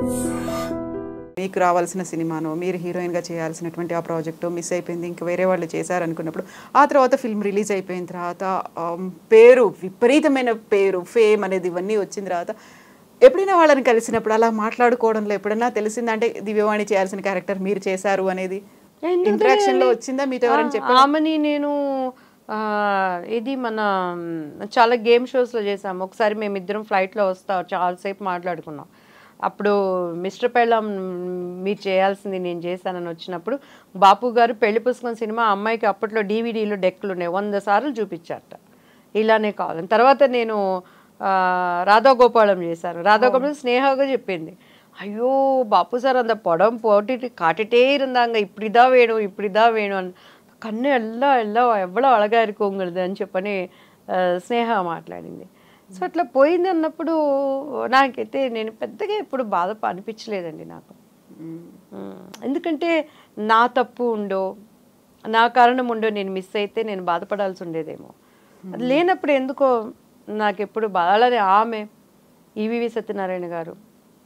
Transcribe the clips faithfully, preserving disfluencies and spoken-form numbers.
మీకు రావాల్సిన సినిమానో మీరు హీరోయిన్గా చేయాల్సినటువంటి ఆ ప్రాజెక్టు మిస్ అయిపోయింది, ఇంకా వేరే వాళ్ళు చేశారనుకున్నప్పుడు ఆ తర్వాత ఫిల్మ్ రిలీజ్ అయిపోయిన తర్వాత పేరు విపరీతమైన పేరు ఫేమ్ అనేది ఇవన్నీ వచ్చిన తర్వాత ఎప్పుడైనా వాళ్ళని కలిసినప్పుడు అలా మాట్లాడుకోవడంలో ఎప్పుడైనా తెలిసిందంటే దివ్యవాణి చేయాల్సిన క్యారెక్టర్ మీరు చేశారు అనేది ఇంటరాక్షన్లో వచ్చిందా మీతో ఎవరైనా చెప్పారు? ఆమెని నేను ఇది మన చాలా గేమ్ షోస్లో చేసాము. ఒకసారి మేమిద్దరం ఫ్లైట్లో వస్తా చాలాసేపు మాట్లాడుకున్నాం. అప్పుడు మిస్టర్ పెళ్ళాం మీరు చేయాల్సింది నేను చేశానని వచ్చినప్పుడు బాపు గారు పెళ్లి పుస్తకం సినిమా అమ్మాయికి అప్పట్లో డీవీడీలు డెక్కులు ఉన్నాయి, వంద సార్లు చూపించారట ఇలానే కావాలని. తర్వాత నేను రాధాగోపాలం చేశాను. రాధాగోపాలం స్నేహగా చెప్పింది, ஐயோ பாப்பு சார் அந்த படம் போட்டுட்டு காட்டிட்டே இருந்தாங்க, இப்படிதான் வேணும் இப்படிதான் வேணும், కన్ను ఎల్లా ఎల్లా ఎవ్వడో అழగా இருக்குங்கிறது అని చెప్పని స్నేహ మాట్లాడింది. సో అట్లా పోయింది అన్నప్పుడు నాకైతే నేను పెద్దగా ఎప్పుడు బాధ అనిపించలేదండి నాకు. ఎందుకంటే నా తప్పు ఉండో నా కారణం ఉండో నేను మిస్ అయితే నేను బాధపడాల్సి ఉండేదేమో. అది లేనప్పుడు ఎందుకో నాకు ఎప్పుడు బాధ. అలానే ఆమె ఈవివి సత్యనారాయణ గారు,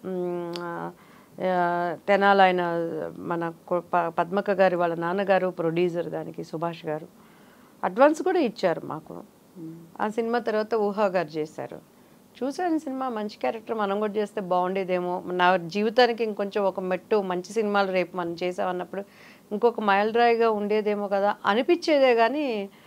తెనాలి ఆయన మన పద్మక గారి వాళ్ళ నాన్నగారు ప్రొడ్యూసర్ దానికి సుభాష్ గారు అడ్వాన్స్ కూడా ఇచ్చారు మాకు. ఆ సినిమా తర్వాత ఊహా గారు చేశారు. చూసాను సినిమా మంచి క్యారెక్టర్ మనం కూడా చేస్తే బాగుండేదేమో, నా జీవితానికి ఇంకొంచెం ఒక మెట్టు మంచి సినిమాలు రేపు మనం చేసామన్నప్పుడు ఇంకొక మైలురాయిగా ఉండేదేమో కదా అనిపించేదే. కానీ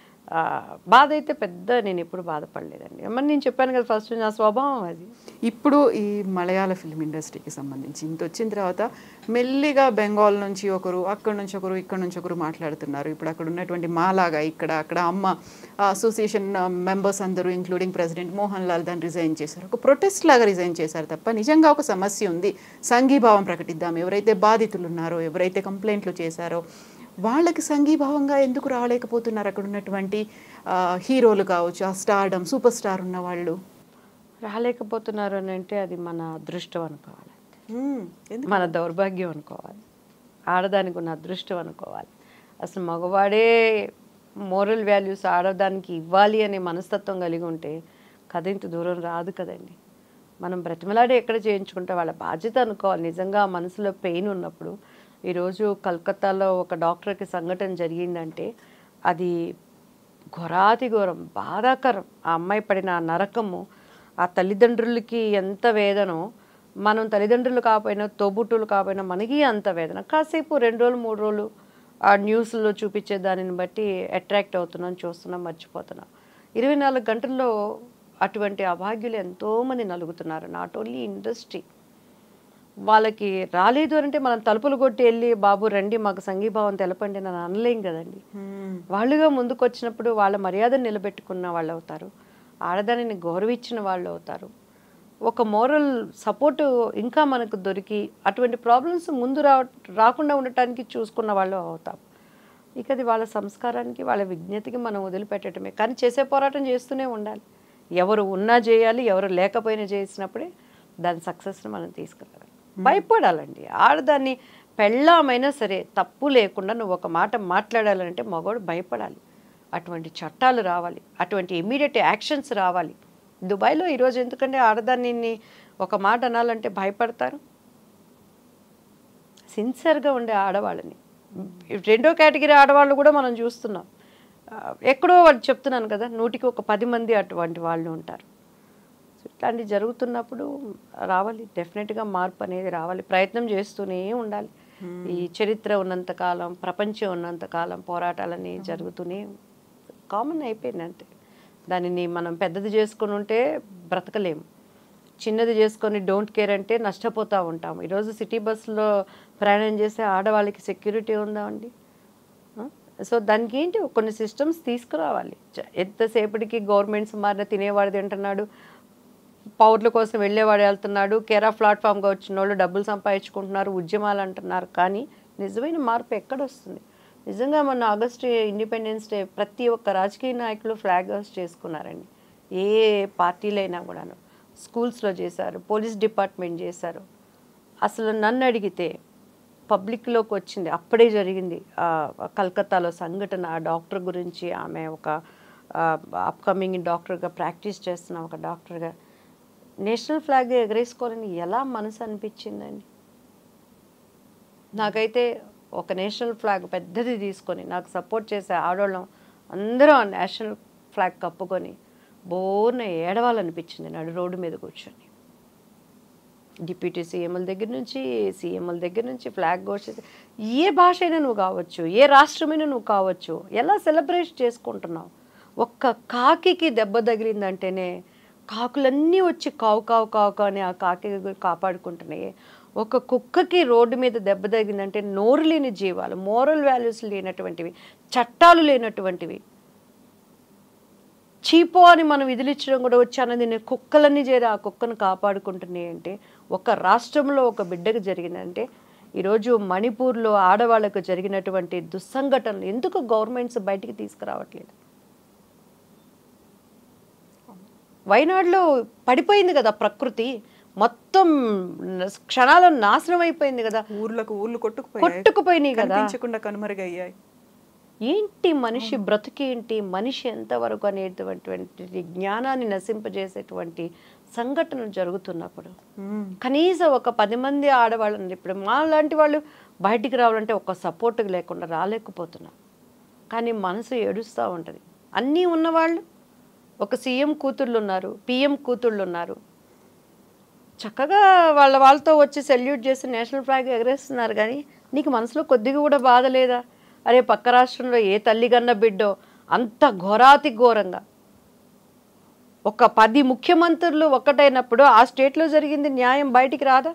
బాధ అయితే పెద్ద నేను ఎప్పుడు బాధపడలేదండి. మరి నేను చెప్పాను కదా ఫస్ట్ నా స్వభావం అది. ఇప్పుడు ఈ మలయాళ ఫిల్మ్ ఇండస్ట్రీకి సంబంధించి ఇంత వచ్చిన తర్వాత మెల్లిగా బెంగాల్ నుంచి ఒకరు, అక్కడ నుంచి ఒకరు, ఇక్కడ నుంచి ఒకరు మాట్లాడుతున్నారు. ఇప్పుడు అక్కడ ఉన్నటువంటి మాలాగా ఇక్కడ అక్కడ అమ్మ అసోసియేషన్ మెంబర్స్ అందరూ ఇంక్లూడింగ్ ప్రెసిడెంట్ మోహన్ లాల్ దాన్ని రిజైన్ చేశారు. ఒక ప్రొటెస్ట్ లాగా రిజైన్ చేశారు తప్ప నిజంగా ఒక సమస్య ఉంది, సంఘీభావం ప్రకటిద్దాం, ఎవరైతే బాధితులు ఉన్నారో ఎవరైతే కంప్లైంట్లు చేశారో వాళ్ళకి సంఘీభావంగా ఎందుకు రాలేకపోతున్నారు అక్కడ ఉన్నటువంటి హీరోలు కావచ్చు, ఆ స్టార్డమ్ సూపర్ స్టార్ ఉన్న వాళ్ళు రాలేకపోతున్నారు అని అంటే అది మన అదృష్టం అనుకోవాలి, మన దౌర్భాగ్యం అనుకోవాలి, ఆడదానికి ఉన్న అదృష్టం అనుకోవాలి. అసలు మగవాడే మోరల్ వాల్యూస్ ఆడదానికి ఇవ్వాలి అనే మనస్తత్వం కలిగి ఉంటే కథ ఇంత దూరం రాదు కదండి. మనం బ్రతిమలాడే ఎక్కడ చేయించుకుంటే వాళ్ళ బాధ్యత అనుకోవాలి. నిజంగా మనసులో పెయిన్ ఉన్నప్పుడు ఈరోజు కలకత్తాలో ఒక డాక్టర్కి సంఘటన జరిగిందంటే అది ఘోరాతి ఘోరం, బాధాకరం. ఆ అమ్మాయి పడిన ఆ నరకము ఆ తల్లిదండ్రులకి ఎంత వేదనో, మనం తల్లిదండ్రులు కాకపోయినా తోబుట్టులు కాకపోయినా మనకి అంత వేదన. కాసేపు రెండు రోజులు మూడు రోజులు ఆ న్యూస్లో చూపించే దానిని బట్టి అట్రాక్ట్ అవుతున్నాం, చూస్తున్నాం, మర్చిపోతున్నాం. ఇరవై నాలుగు గంటల్లో అటువంటి అభాగ్యులు ఎంతోమంది నలుగుతున్నారు. నాట్ ఓన్లీ ఇండస్ట్రీ, వాళ్ళకి రాలేదు అంటే మనం తలుపులు కొట్టి వెళ్ళి బాబు రండి మాకు సంఘీభావం తెలపండి అని అనలేం కదండి. వాళ్ళుగా ముందుకు వచ్చినప్పుడు వాళ్ళ మర్యాదను నిలబెట్టుకున్న వాళ్ళు అవుతారు, ఆడదానిని గౌరవించిన వాళ్ళు అవుతారు, ఒక మోరల్ సపోర్టు ఇంకా మనకు దొరికి అటువంటి ప్రాబ్లమ్స్ ముందు రా రాకుండా ఉండటానికి చూసుకున్న వాళ్ళు అవుతాం. ఇక అది వాళ్ళ సంస్కారానికి వాళ్ళ విజ్ఞతకి మనం వదిలిపెట్టడమే. కానీ చేసే పోరాటం చేస్తూనే ఉండాలి. ఎవరు ఉన్నా చేయాలి, ఎవరు లేకపోయినా చేసినప్పుడే దాని సక్సెస్ని మనం తీసుకురావాలి. భయపడాలండి. ఆడదాన్ని పెళ్ళామైనా సరే తప్పు లేకుండా నువ్వు ఒక మాట మాట్లాడాలంటే మగవాడు భయపడాలి. అటువంటి చట్టాలు రావాలి, అటువంటి ఇమీడియట్ యాక్షన్స్ రావాలి. దుబాయ్లో ఈరోజు ఎందుకంటే ఆడదాన్ని ఒక మాట అనాలంటే భయపడతారు. సిన్సియర్గా ఉండే ఆడవాళ్ళని, రెండో కేటగిరీ ఆడవాళ్ళు కూడా మనం చూస్తున్నాం. ఎక్కడో వాళ్ళు చెప్తున్నాను కదా, నూటికి ఒక పది మంది అటువంటి వాళ్ళు ఉంటారు. ఇట్లాంటివి జరుగుతున్నప్పుడు రావాలి, డెఫినెట్గా మార్పు అనేది రావాలి. ప్రయత్నం చేస్తూనే ఉండాలి. ఈ చరిత్ర ఉన్నంతకాలం, ప్రపంచం ఉన్నంతకాలం పోరాటాలని జరుగుతూనే కామన్ అయిపోయింది అంతే. దానిని మనం పెద్దది చేసుకుని ఉంటే బ్రతకలేము, చిన్నది చేసుకొని డోంట్ కేర్ అంటే నష్టపోతూ ఉంటాం. ఈరోజు సిటీ బస్సులో ప్రయాణం చేసే ఆడవాళ్ళకి సెక్యూరిటీ ఉందా అండి? సో దానికి ఏంటి కొన్ని సిస్టమ్స్ తీసుకురావాలి. ఎంతసేపటికి గవర్నమెంట్స్ మారిన తినేవాడు తింటున్నాడు, పౌరుల కోసం వెళ్ళేవాడు వెళ్తున్నాడు, కేరా ప్లాట్ఫామ్గా వచ్చిన వాళ్ళు డబ్బులు సంపాదించుకుంటున్నారు, ఉద్యమాలు అంటున్నారు. కానీ నిజమైన మార్పు ఎక్కడొస్తుంది? నిజంగా మొన్న ఆగస్టు ఇండిపెండెన్స్ డే ప్రతి ఒక్క రాజకీయ నాయకులు ఫ్లాగ్ హోస్ట్ చేసుకున్నారండి. ఏ పార్టీలైనా కూడాను స్కూల్స్లో చేశారు, పోలీస్ డిపార్ట్మెంట్ చేశారు. అసలు నన్ను అడిగితే పబ్లిక్లోకి వచ్చింది అప్పుడే జరిగింది కలకత్తాలో సంఘటన. ఆ డాక్టర్ గురించి, ఆమె ఒక అప్కమింగ్ డాక్టర్గా ప్రాక్టీస్ చేస్తున్న ఒక డాక్టర్గా నేషనల్ ఫ్లాగ్ ఎగరేసుకోవాలని ఎలా మనసు అనిపించిందండి? నాకైతే ఒక నేషనల్ ఫ్లాగ్ పెద్దది తీసుకొని నాకు సపోర్ట్ చేసే ఆడవాళ్ళం అందరూ ఆ నేషనల్ ఫ్లాగ్ కప్పుకొని బోర్న ఏడవాలనిపించింది నడు రోడ్డు మీద కూర్చొని. డిప్యూటీ సీఎంల దగ్గర నుంచి సీఎంల దగ్గర నుంచి ఫ్లాగ్ ఘోషిస్తే ఏ భాష అయినా నువ్వు కావచ్చు, ఏ రాష్ట్రమైనా నువ్వు కావచ్చు, ఎలా సెలబ్రేట్ చేసుకుంటున్నావు? ఒక్క కాకికి దెబ్బ తగిలిందంటేనే కాకులన్నీ వచ్చి కావు కావు కావు అని ఆ కాకి కాపాడుకుంటున్నాయి. ఒక కుక్కకి రోడ్డు మీద దెబ్బ తగిలిందంటే నోరు లేని జీవాలు, మోరల్ వాల్యూస్ లేనటువంటివి, చట్టాలు లేనటువంటివి, చీపో అని మనం విధులిచ్చడం కూడా వచ్చి అన్నది నేను కుక్కలన్నీ చేరి ఆ కుక్కను కాపాడుకుంటున్నాయి అంటే ఒక రాష్ట్రంలో ఒక బిడ్డకు జరిగిందంటే ఈరోజు మణిపూర్లో ఆడవాళ్ళకు జరిగినటువంటి దుస్సంఘటనలు ఎందుకు గవర్నమెంట్స్ బయటికి తీసుకురావట్లేదు? వైనాడులో పడిపోయింది కదా ప్రకృతి, మొత్తం క్షణాలను నాశనం అయిపోయింది కదా, ఊర్లకు ఊర్లు కొట్టుకుపోయాయి కొట్టుకుపోయినాయి కదా, కనుమరుగయ్యాయి. ఏంటి మనిషి బ్రతుకేంటి, మనిషి ఎంతవరకు అనేటువంటి జ్ఞానాన్ని నశింపజేసేటువంటి సంఘటనలు జరుగుతున్నప్పుడు కనీసం ఒక పది మంది ఆడవాళ్ళని ఇప్పుడు మా లాంటి వాళ్ళు బయటికి రావాలంటే ఒక సపోర్ట్ లేకుండా రాలేకపోతున్నారు. కానీ మనసు ఏడుస్తూ ఉంటుంది. అన్నీ ఉన్నవాళ్ళు ఒక సీఎం కూతుళ్ళు ఉన్నారు, పిఎం కూతుళ్ళు ఉన్నారు, చక్కగా వాళ్ళ వాళ్ళతో వచ్చి సెల్యూట్ చేసి నేషనల్ ఫ్లాగ్ ఎగరేస్తున్నారు. కానీ నీకు మనసులో కొద్దిగా కూడా బాధ లేదా? అరే పక్క రాష్ట్రంలో ఏ తల్లిగన్న బిడ్డో అంత ఘోరాతి ఘోరంగా ఒక పది ముఖ్యమంత్రులు ఒక్కటైనప్పుడు ఆ స్టేట్లో జరిగింది న్యాయం బయటికి రాదా?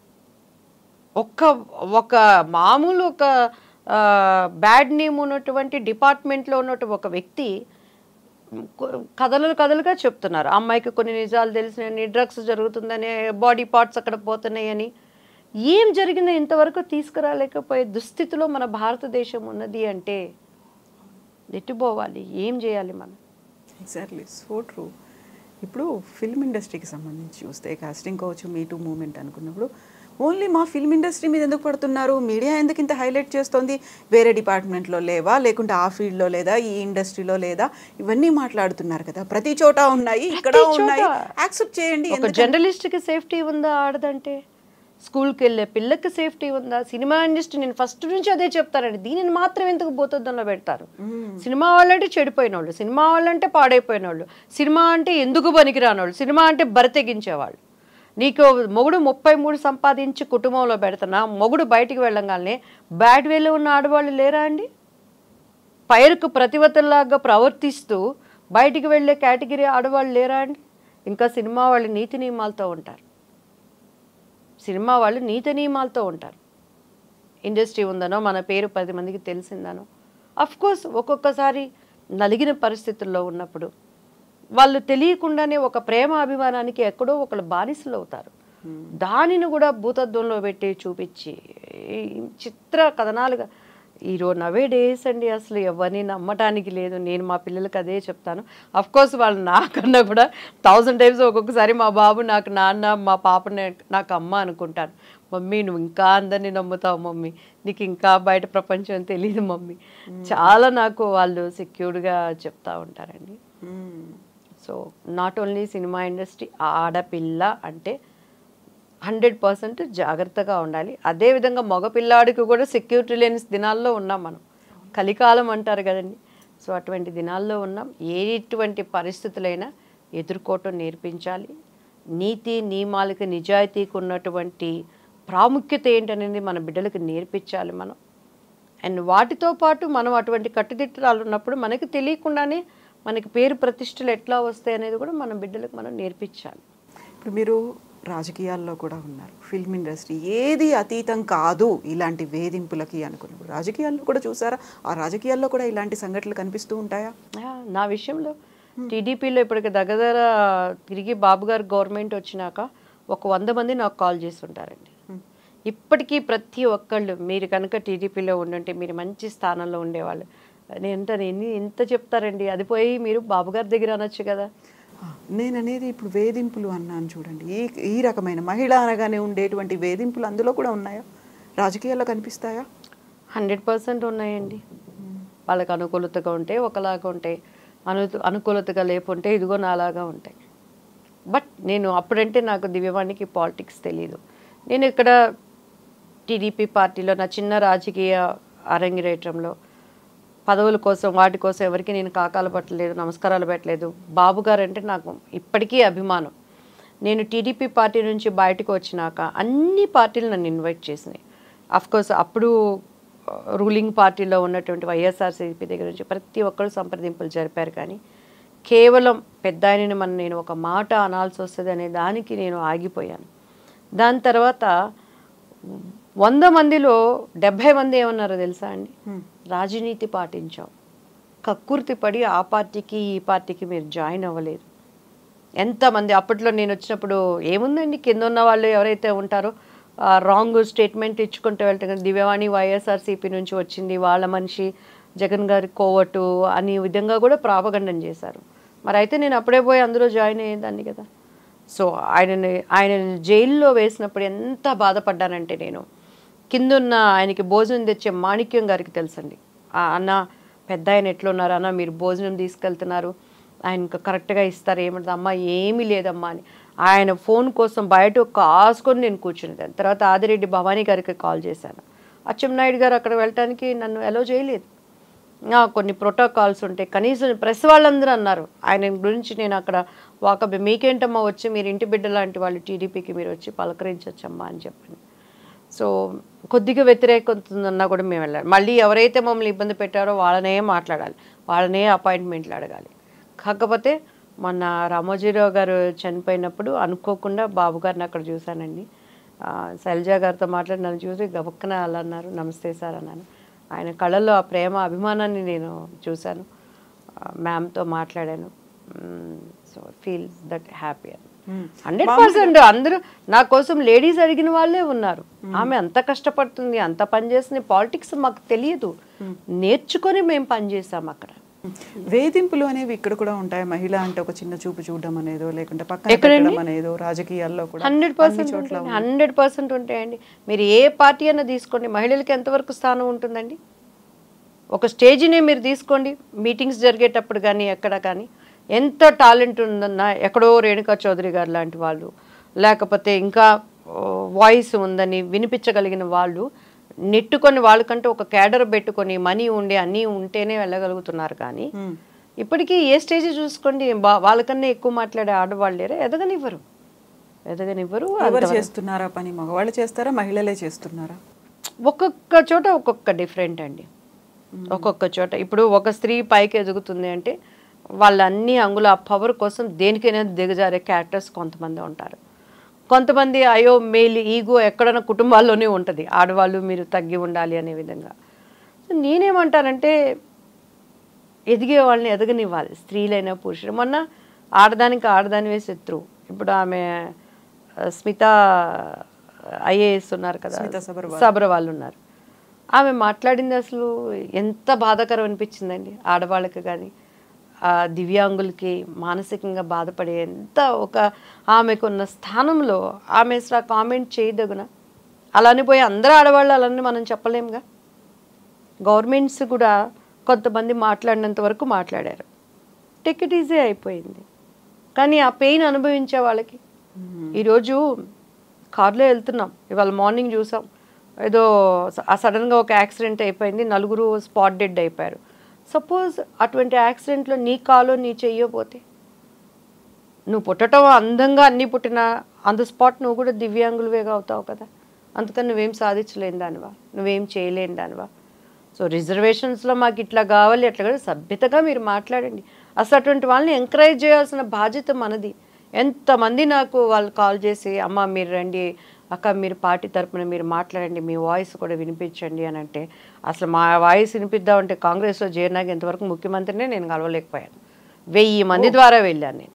ఒక్క ఒక మామూలు ఒక బ్యాడ్ నేమ్ ఉన్నటువంటి డిపార్ట్మెంట్లో ఉన్నటువంటి ఒక వ్యక్తి కథలు కథలుగా చెప్తున్నారు, అమ్మాయికి కొన్ని నిజాలు తెలిసినాయని, డ్రగ్స్ జరుగుతుందని, బాడీ పార్ట్స్ అక్కడ పోతున్నాయని. ఏం జరిగిందో ఇంతవరకు తీసుకురాలేకపోయే దుస్థితిలో మన భారతదేశం ఉన్నది అంటే ఎట్టుపోవాలి, ఏం చేయాలి మనం? Exactly, so true. ఇప్పుడు ఫిల్మ్ ఇండస్ట్రీకి సంబంధించి చూస్తే కాస్టింగ్ కావచ్చు, మీ టూ మూమెంట్ అనుకున్నప్పుడు ఓన్లీ మా ఫిల్మ్ ఇండస్ట్రీ మీద ఎందుకు పడుతున్నారు, మీడియా ఎందుకు ఇంత హైలైట్ చేస్తుంది, వేరే డిపార్ట్మెంట్లో లేవా, లేకుంటే ఆ ఫీల్డ్లో లేదా, ఈ ఇండస్ట్రీలో లేదా, ఇవన్నీ మాట్లాడుతున్నారు కదా, ప్రతి చోట ఉన్నాయి, ఇక్కడ ఉన్నాయి, యాక్సెప్ట్ చేయండి. ఒక జర్నలిస్ట్కి సేఫ్టీ ఉందా ఆడదంటే? స్కూల్కి వెళ్ళే పిల్లకి సేఫ్టీ ఉందా? సినిమా ఇండస్ట్రీ నేను ఫస్ట్ నుంచి అదే చెప్తానండి, దీనిని మాత్రం ఎందుకు పోతుందో పెడతారు. సినిమా వాళ్ళంటే చెడిపోయిన వాళ్ళు, సినిమా వాళ్ళంటే పాడైపోయిన వాళ్ళు, సినిమా అంటే ఎందుకు పనికిరాని వాళ్ళు, సినిమా అంటే బరితెగించేవాళ్ళు. నీకు మొగుడు ముప్పై మూడు సంపాదించి కుటుంబంలో పెడుతున్నా, మొగుడు బయటికి వెళ్ళగానే బ్యాడ్ వేలో ఉన్న ఆడవాళ్ళు లేరా అండి? పైరుకు ప్రతివతల్లాగా ప్రవర్తిస్తూ బయటికి వెళ్ళే కేటగిరీ ఆడవాళ్ళు లేరా అండి? ఇంకా సినిమా వాళ్ళు నీతి నియమాలతో ఉంటారు, సినిమా వాళ్ళు నీతి నియమాలతో ఉంటారు. ఇండస్ట్రీ ఉందనో మన పేరు పది మందికి తెలిసిందనో, అఫ్కోర్స్ ఒక్కొక్కసారి నలిగిన పరిస్థితుల్లో ఉన్నప్పుడు వాళ్ళు తెలియకుండానే ఒక ప్రేమ అభిమానానికి ఎక్కడో ఒకళ్ళు బానిసలు అవుతారు. దానిని కూడా భూతత్వంలో పెట్టి చూపించి చిత్ర కథనాలుగా ఈరోజు నవే డేస్ అండి అసలు ఎవరిని నమ్మటానికి లేదు. నేను మా పిల్లలకి అదే చెప్తాను. అఫ్కోర్స్ వాళ్ళు నాకన్నా కూడా థౌజండ్ టైమ్స్ ఒక్కొక్కసారి మా బాబు నాకు నాన్న, మా పాప నాకు అమ్మ అనుకుంటాను. మమ్మీ నువ్వు ఇంకా అందరినీ నమ్ముతావు మమ్మీ, నీకు ఇంకా బయట ప్రపంచం తెలియదు మమ్మీ, చాలా నాకు వాళ్ళు సెక్యూర్డ్గా చెప్తా ఉంటారండి. So not only cinema industry, ఆడపిల్ల అంటే హండ్రెడ్ పర్సెంట్ జాగ్రత్తగా ఉండాలి. అదేవిధంగా మగపిల్లాడికి కూడా సెక్యూరిటీ లేని దినాల్లో ఉన్నాం మనం, కలికాలం అంటారు కదండి. సో అటువంటి దినాల్లో ఉన్నాం. ఎటువంటి పరిస్థితులైనా ఎదుర్కోవటం నేర్పించాలి. నీతి నియమాలకి నిజాయితీకి ఉన్నటువంటి ప్రాముఖ్యత ఏంటనేది మన బిడ్డలకు నేర్పించాలి మనం. అండ్ వాటితో పాటు మనం అటువంటి కట్టుదిట్టాలు ఉన్నప్పుడు మనకి తెలియకుండానే మనకి పేరు ప్రతిష్టలు ఎట్లా వస్తాయి అనేది కూడా మన బిడ్డలకు మనం నేర్పించాలి. ఇప్పుడు మీరు రాజకీయాల్లో కూడా ఉన్నారు, ఫిల్మ్ ఇండస్ట్రీ ఏది అతీతం కాదు ఇలాంటి వేధింపులకి అనుకున్నప్పుడు రాజకీయాల్లో కూడా చూసారా? ఆ రాజకీయాల్లో కూడా ఇలాంటి సంఘటనలు కనిపిస్తూ ఉంటాయా? నా విషయంలో టీడీపీలో ఇప్పటికి దగ్గర తిరిగి బాబు గారు గవర్నమెంట్ వచ్చినాక ఒక వంద మంది నాకు కాల్ చేస్తుంటారండి. ఇప్పటికీ ప్రతి ఒక్కళ్ళు మీరు కనుక టీడీపీలో ఉండుంటే మీరు మంచి స్థానంలో ఉండేవాళ్ళు. నేను ఎన్ని ఎంత చెప్తారండి, అది పోయి మీరు బాబు గారి దగ్గర అనొచ్చు కదా. నేను అనేది ఇప్పుడు వేధింపులు అన్నాను చూడండి, ఈ ఈ రకమైన మహిళ అనగానే ఉండేటువంటి వేధింపులు అందులో కూడా ఉన్నాయా? రాజకీయాల్లో కనిపిస్తాయా? హండ్రెడ్ పర్సెంట్ ఉన్నాయండి. వాళ్ళకి అనుకూలతగా ఉంటే ఒకలాగా ఉంటాయి, అను అనుకూలతగా లేకుంటే ఇదిగో నాలాగా ఉంటాయి. బట్ నేను అప్పుడంటే నాకు దివ్యవాణికి పాలిటిక్స్ తెలియదు. నేను ఇక్కడ టీడీపీ పార్టీలో నా చిన్న రాజకీయ అరంగిరేటంలో పదవుల కోసం వాటి కోసం ఎవరికి నేను కాకాలు పట్టలేదు, నమస్కారాలు పెట్టలేదు. బాబు గారు అంటే నాకు ఇప్పటికీ అభిమానం. నేను టీడీపీ పార్టీ నుంచి బయటకు వచ్చినాక అన్ని పార్టీలు నన్ను ఇన్వైట్ చేసినాయి. అఫ్కోర్స్ అప్పుడు రూలింగ్ పార్టీలో ఉన్నటువంటి వైఎస్ఆర్సీపీ దగ్గర నుంచి ప్రతి ఒక్కరు సంప్రదింపులు జరిపారు. కానీ కేవలం పెద్ద ఆయనని మన నేను ఒక మాట అనాల్సి వస్తుంది అనే దానికి నేను ఆగిపోయాను. దాని తర్వాత వంద మందిలో డెబ్భై మంది ఏమన్నారో తెలుసా అండి, రాజనీతి పాటించాం, కక్కుర్తి పడి ఆ పార్టీకి ఈ పార్టీకి మీరు జాయిన్ అవ్వలేదు. ఎంతమంది అప్పట్లో నేను వచ్చినప్పుడు ఏముందండి, కింద ఉన్న వాళ్ళు ఎవరైతే ఉంటారో రాంగ్ స్టేట్మెంట్ ఇచ్చుకుంటూ వెళ్తే దివ్యవాణి వైఎస్ఆర్సీపీ నుంచి వచ్చింది, వాళ్ళ మనిషి, జగన్ గారి కోవటు అనే విధంగా కూడా ప్రాపగండం చేశారు. మరి అయితే నేను అప్పుడే పోయి అందులో జాయిన్ అయ్యేదాన్ని కదా. సో ఆయనని ఆయన జైల్లో వేసినప్పుడు ఎంత బాధపడ్డానంటే, నేను కిందున్న ఆయనకి భోజనం తెచ్చే మాణిక్యం గారికి తెలుసండి, అన్న పెద్ద ఆయన ఎట్లున్నారు అన్న, మీరు భోజనం తీసుకెళ్తున్నారు, ఆయనకు కరెక్ట్గా ఇస్తారు, ఏమంటుంది అమ్మ, ఏమీ లేదమ్మా అని ఆయన ఫోన్ కోసం బయట కాసుకొని నేను కూర్చునేదాన్ని. తర్వాత ఆదిరెడ్డి భవానీ గారికి కాల్ చేశాను. అచ్చెన్నాయుడు గారు అక్కడ వెళ్ళటానికి నన్ను అలో చేయలేదు. కొన్ని ప్రోటోకాల్స్ ఉంటాయి, కనీసం ప్రెస్ వాళ్ళందరూ అన్నారు ఆయన గురించి. నేను అక్కడ వాకబ్ మీకేంటమ్మా వచ్చి, మీరు ఇంటి బిడ్డ లాంటి వాళ్ళు టీడీపీకి మీరు వచ్చి పలకరించచ్చమ్మా అని చెప్పాను. సో కొద్దిగా వ్యతిరేకతన్నా కూడా మేము వెళ్ళాలి. మళ్ళీ ఎవరైతే మమ్మల్ని ఇబ్బంది పెట్టారో వాళ్ళనే మాట్లాడాలి, వాళ్ళనే అపాయింట్మెంట్లు అడగాలి. కాకపోతే మొన్న రామోజీరావు గారు చనిపోయినప్పుడు అనుకోకుండా బాబు గారిని అక్కడ చూశానండి. శైలజ గారితో మాట్లాడి నన్ను చూసి గబక్కన అలా అన్నారు, నమస్తే సార్ అన్నాను. ఆయన కళ్ళల్లో ఆ ప్రేమ అభిమానాన్ని నేను చూశాను. మ్యామ్తో మాట్లాడాను. సో ఫీల్ దట్ హ్యాపీ అని హండ్రెడ్ పర్సెంట్ అందరూ నా కోసం లేడీస్ అడిగిన వాళ్ళే ఉన్నారు. ఆమె అంత కష్టపడుతుంది, అంత పనిచేస్తుంది. పాలిటిక్స్ మాకు తెలియదు, నేర్చుకొని మేము పనిచేసాం అక్కడ. వేధింపులు అనేవి ఇక్కడ కూడా ఉంటాయి. మహిళ అంటే ఒక చిన్న చూపు చూడడం అనేదో, లేకుంటే పక్కన పెట్టడం అనేదో రాజకీయాల్లో కూడా హండ్రెడ్ పర్సెంట్ హండ్రెడ్ పర్సెంట్ ఉంటాయండి. మీరు ఏ పార్టీ అయినా తీసుకోండి, మహిళలకి ఎంతవరకు స్థానం ఉంటుందండి? ఒక స్టేజ్ని మీరు తీసుకోండి, మీటింగ్స్ జరిగేటప్పుడు కానీ ఎక్కడ కానీ ఎంత టాలెంట్ ఉందన్నా, ఎక్కడో రేణుకా చౌదరి గారు లాంటి వాళ్ళు, లేకపోతే ఇంకా వాయిస్ ఉందని వినిపించగలిగిన వాళ్ళు నెట్టుకొని వాళ్ళకంటే ఒక క్యాడర్ పెట్టుకొని మనీ ఉండి అన్నీ ఉంటేనే వెళ్ళగలుగుతున్నారు. కానీ ఇప్పటికీ ఏ స్టేజ్ చూసుకోండి, వాళ్ళకన్నా ఎక్కువ మాట్లాడే ఆడవాళ్ళు లేరా? ఎదగనివ్వరు ఎదగనివ్వరు ఎవరు చేస్తున్నారా పని? మగవాళ్ళు చేస్తారా, మహిళలే చేస్తున్నారా? ఒక్కొక్క చోట ఒక్కొక్క డిఫరెంట్ అండి. ఒక్కొక్క చోట ఇప్పుడు ఒక స్త్రీ పైకి ఎదుగుతుంది అంటే వాళ్ళు అన్ని అంగుల ఆ పవర్ కోసం దేనికైనా దిగజారే క్యారెక్టర్స్ కొంతమంది ఉంటారు. కొంతమంది అయ్యో మేల్ ఈగో ఎక్కడైనా కుటుంబాల్లోనే ఉంటుంది, ఆడవాళ్ళు మీరు తగ్గి ఉండాలి అనే విధంగా. సో నేనేమంటానంటే ఎదిగే వాళ్ళని ఎదగనివ్వాలి, స్త్రీలైనా పురుషులు. మొన్న ఆడదానికి ఆడదానివే శత్రువు. ఇప్పుడు ఆమె స్మిత ఐఏఎస్ ఉన్నారు కదా, సబర్వాల్ ఉన్నారు. ఆమె మాట్లాడింది అసలు ఎంత బాధాకరం అనిపించిందండి ఆడవాళ్ళకి కానీ దివ్యాంగులకి, మానసికంగా బాధపడే ఎంత ఒక ఆమెకున్న స్థానంలో ఆమె అసలు ఆ కామెంట్ చేయదగున. అలానే పోయి అందరూ ఆడవాళ్ళు అలానే మనం చెప్పలేముగా. గవర్నమెంట్స్ కూడా కొంతమంది మాట్లాడినంత వరకు మాట్లాడారు, టేక్ ఇట్ ఈజీ అయిపోయింది. కానీ ఆ పెయిన్ అనుభవించే వాళ్ళకి, ఈరోజు కార్లో వెళ్తున్నాం, ఇవాళ మార్నింగ్ చూసాం, ఏదో సడన్గా ఒక యాక్సిడెంట్ అయిపోయింది, నలుగురు స్పాట్ డెడ్ అయిపోయారు. సపోజ్ అటువంటి యాక్సిడెంట్లో నీ కాలో నీ చెయ్యపోతే, నువ్వు పుట్టడం అందంగా అన్నీ పుట్టినా ఆన్ ద స్పాట్ నువ్వు కూడా దివ్యాంగులువేగా అవుతావు కదా. అందుకని నువ్వేం సాధించలేని దానివా, నువ్వేం చేయలేని దానివా. సో రిజర్వేషన్స్లో మాకు ఇట్లా కావాలి అట్లా కాదు, సభ్యతగా మీరు మాట్లాడండి. అసలు అటువంటి వాళ్ళని ఎంకరేజ్ చేయాల్సిన బాధ్యత మనది. ఎంతమంది నాకు వాళ్ళు కాల్ చేసి అమ్మ మీరు రండి, అక్క మీరు పార్టీ తరపున మీరు మాట్లాడండి, మీ వాయిస్ కూడా వినిపించండి అని అంటే, అసలు మా వాయిస్ వినిపిద్దామంటే కాంగ్రెస్లో చేరినాక ఇంతవరకు ముఖ్యమంత్రినే నేను కలవలేకపోయాను. వెయ్యి మంది ద్వారా వెళ్ళాను నేను.